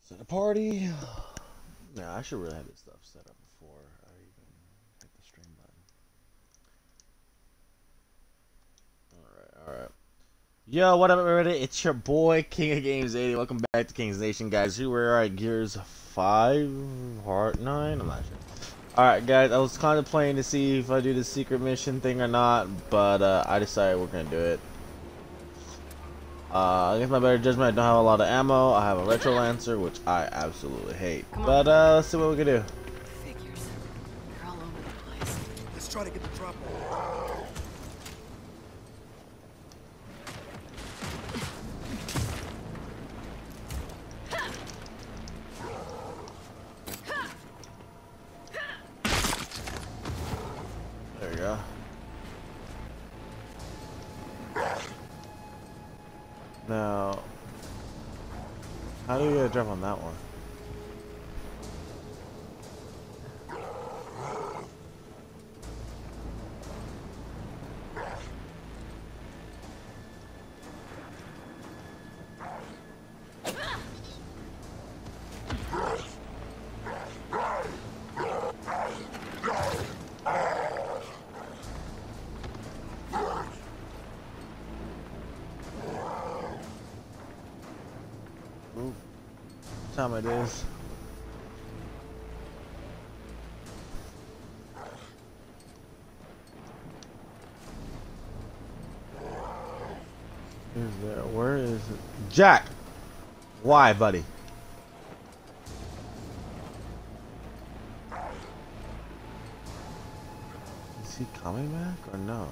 Set a party. Yeah, I should really have this stuff set up before I even hit the stream button. Alright. Yo, what up, everybody? It's your boy, King of Games 80. Welcome back to King's Nation, guys. Here we are at Gears 5, Part 9? I'm not sure. Alright, guys, I was contemplating to see if I do the secret mission thing or not, but I decided we're gonna do it. Against my better judgment, I don't have a lot of ammo. I have a Retro Lancer, which I absolutely hate. But let's see what we can do. Figures. They're all over the place. Let's try to get the drop. There we go. Now, how do you get a drop on that one? Ooh, what time it is? Is there? Where is it? Jack! Why, buddy? Is he coming back or no?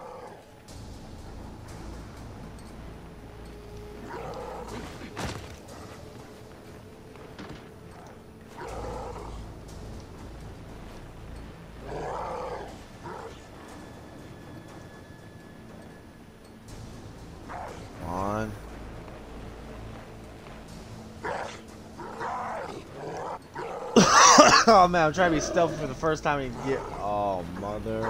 Come on. Oh man, I'm trying to be stealthy for the first time and get. Oh, mother.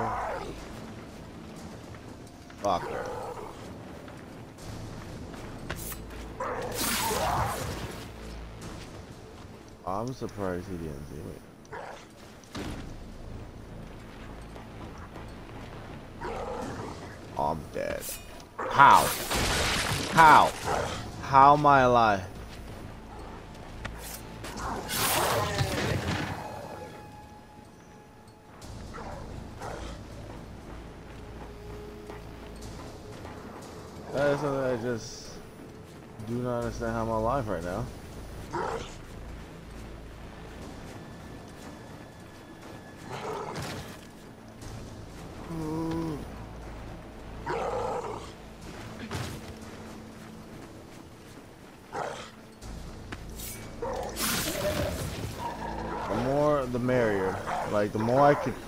Fucker. I'm surprised he didn't see me. I'm dead. How? How? How am I alive? That is something I just do not understand how I'm alive right now. The more, the merrier. Like, the more I could.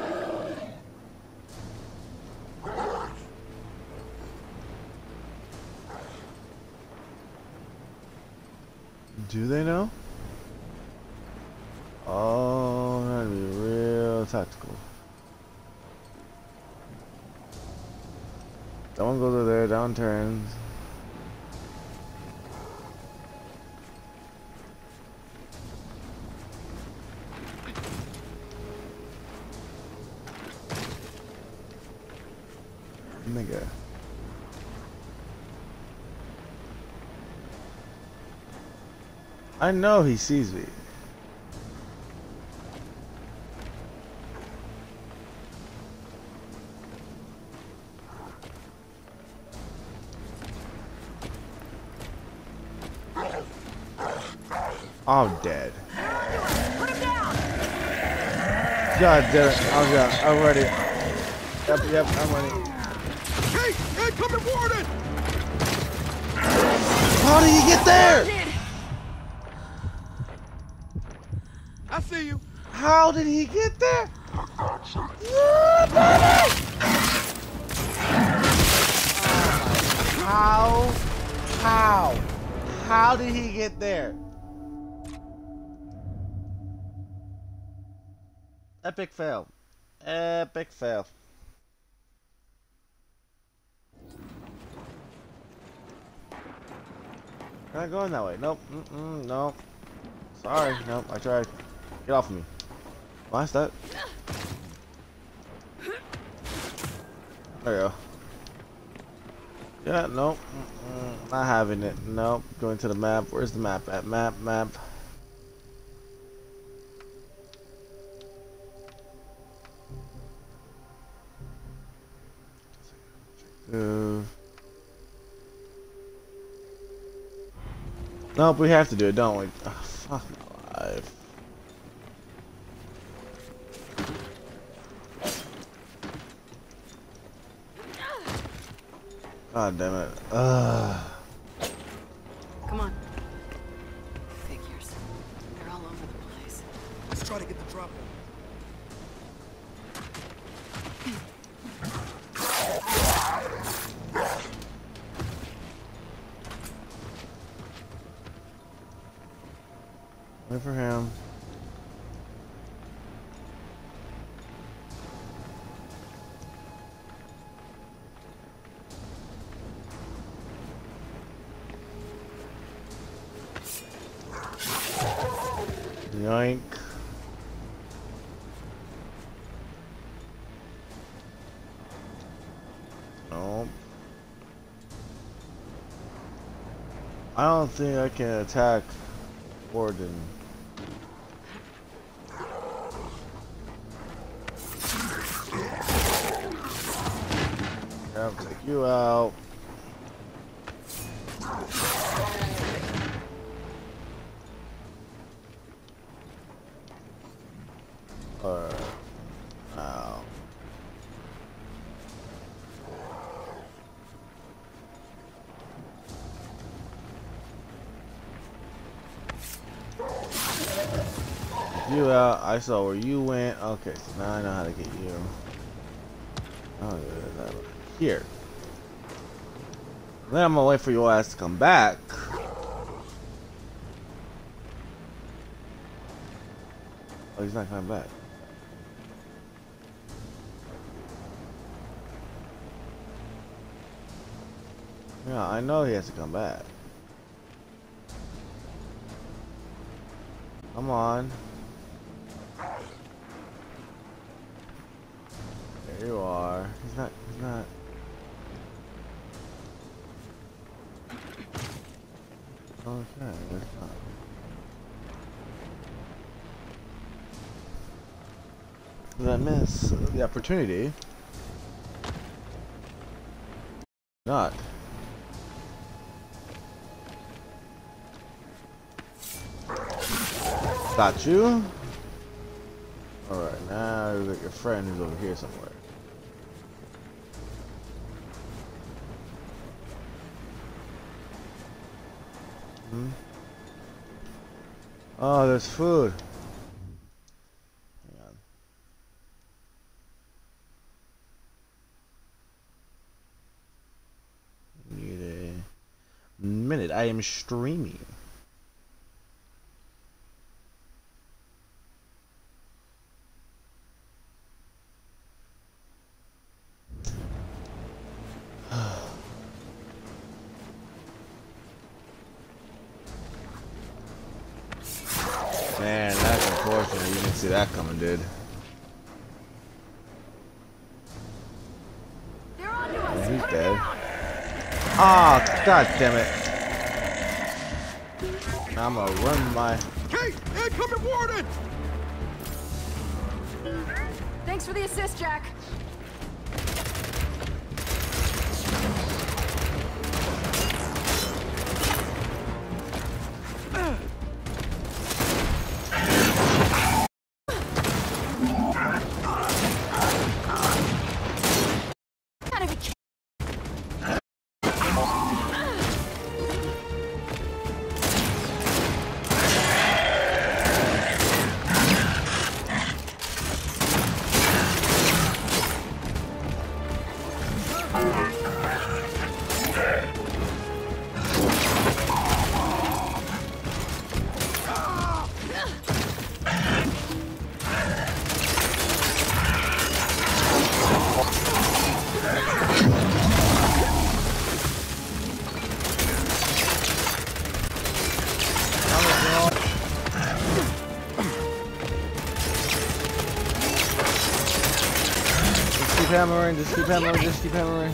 Do they know? Oh, that'd be real tactical. That one goes over there, down turns. Nigga. I know he sees me. I'm dead. Put him down! God damn it. I'm done. I'm ready. Yep, I'm ready. Hey, coming warden! How did he get there? I see you. How did he get there? How did he get there? Epic fail. Epic fail. Not going that way. Nope. Nope. Sorry, nope, I tried. Get off of me. Why is that? There you go. Yeah, nope. Not having it. Nope. Going to the map. Where's the map at? Map. Nope, we have to do it, don't we? Oh, fuck my life. God damn it. Come on. Figures. They're all over the place. Let's try to get the drop. Wait for him. Yoink. Nope. I don't think I can attack Warden. I'll take you out. Ow. You out. I saw where you went. Okay, so now I know how to get you. Oh, here. Then I'm gonna wait for your ass to come back. Oh, he's not coming back. Yeah, I know he has to come back. Come on. There you are. He's not. Okay, that's not. Did I miss the opportunity? Not. Got you. Alright, now you got your friend who's over here somewhere. Oh, there's food. Hang on. Need a minute. I am streaming. Man, that's unfortunate. You didn't see that coming, dude. They're on to us. Yeah, he's Put 'em dead. down. Ah, god damn it. Now I'm gonna run my. Kate, incoming warden! Thanks for the assist, Jack. Gotta be hammering, just keep hammering, just keep hammering.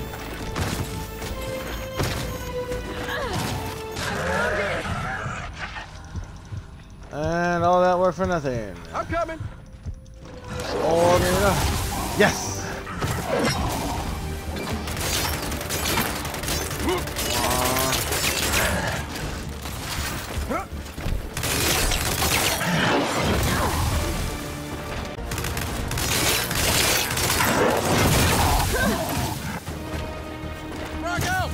And all that work for nothing. I'm coming. Oh, yes! Frag out.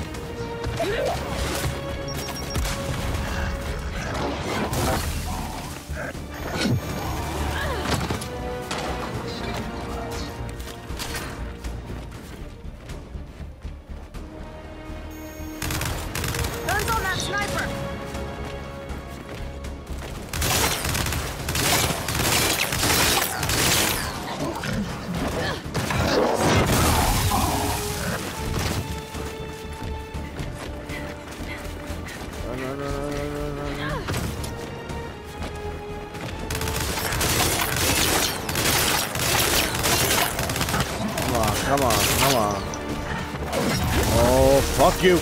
Guns on that sniper! Come on, come on. Oh, fuck you.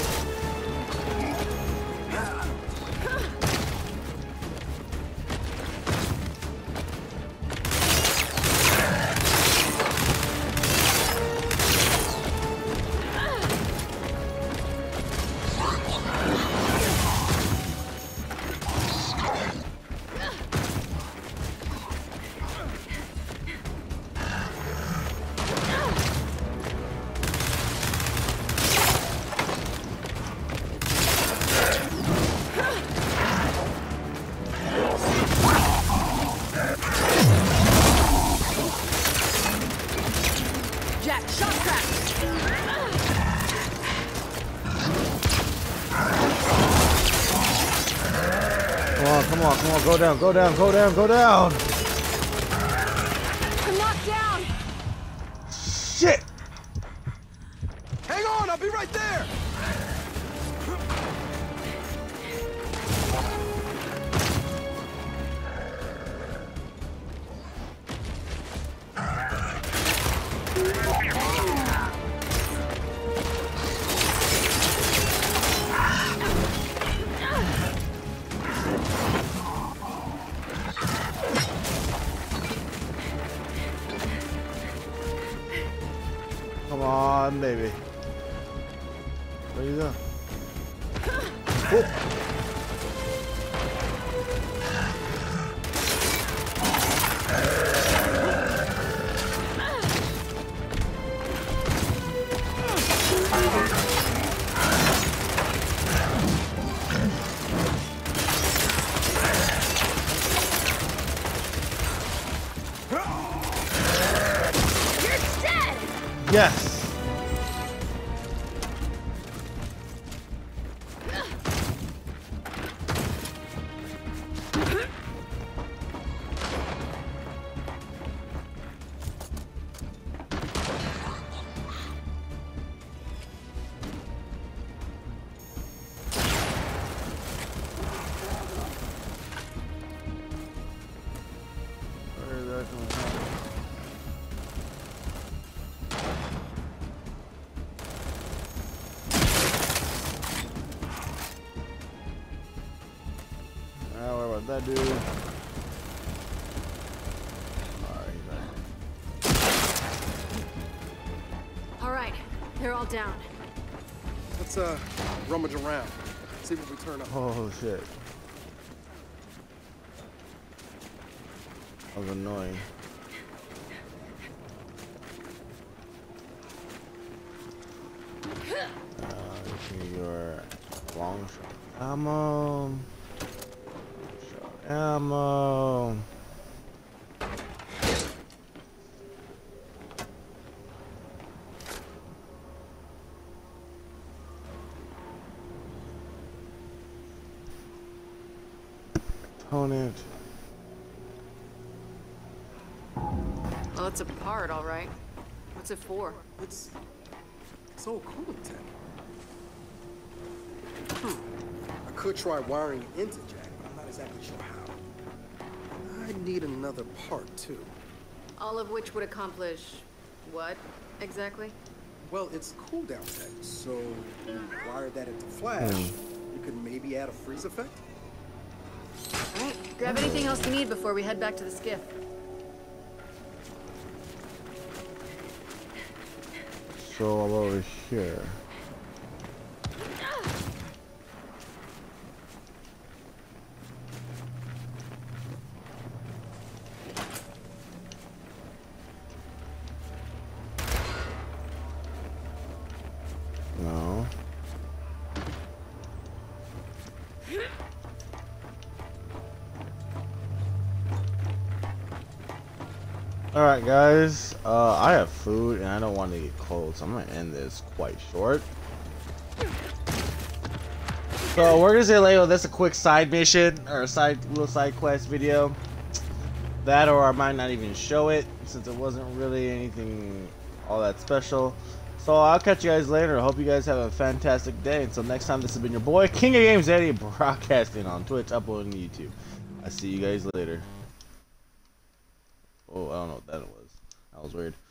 Jack, shot trap! Come on, come on, go down, go down, go down, go down. I'm knocked down! Shit! Hang on, I'll be right there. Come on, baby. Where you go? Oh. You're dead! Yes. Where is that coming from? What about that dude? Alright, they're all down. Let's rummage around. See what we turn up. Oh shit. That was annoying. Your long shot. Ammo. Opponent. Well, it's a part, all right. What's it for? It's so cool tech. I could try wiring it into Jack, but I'm not exactly sure how. I need another part too. All of which would accomplish what? exactly? Well, it's cooldown tech, so you wire that into Flash. You could maybe add a freeze effect. All right, grab anything else you need before we head back to the skiff. So I'm over here. No. Alright guys, I have food and I don't want to get cold, so I'm gonna end this quite short. So we're gonna say later, that's a quick side mission, or a little side quest video. That, or I might not even show it, since it wasn't really anything all that special. So I'll catch you guys later. I hope you guys have a fantastic day. Until next time, this has been your boy, King of Games Eddie, broadcasting on Twitch, uploading to YouTube. I'll see you guys later. Oh, I don't know what that was. That was weird.